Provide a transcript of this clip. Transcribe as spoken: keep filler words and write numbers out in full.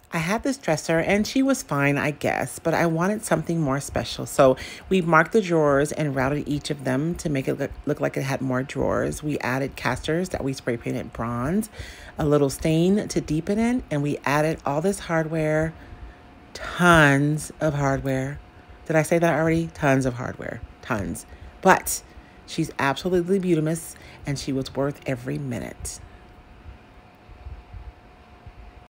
I had this dresser and she was fine, I guess, but I wanted something more special. So we marked the drawers and routed each of them to make it look, look like it had more drawers. We added casters that we spray painted bronze, a little stain to deepen it, and we added all this hardware, tons of hardware. Did I say that already? Tons of hardware, tons. But she's absolutely beautiful and she was worth every minute.